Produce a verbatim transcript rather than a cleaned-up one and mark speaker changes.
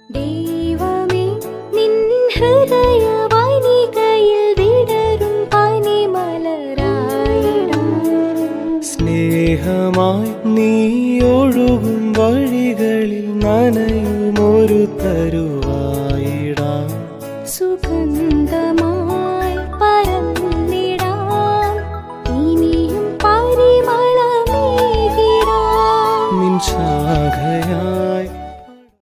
Speaker 1: ദൈവമേ നിൻ ഹൃദയവാനികയിൽ വിടരും പനിമലരായിടാം.
Speaker 2: സ്നേഹമായി നീ ഒഴുകും വഴികളിൽ നനയുമൊരു തരുവായിടാം.
Speaker 1: സുഗന്ധമാ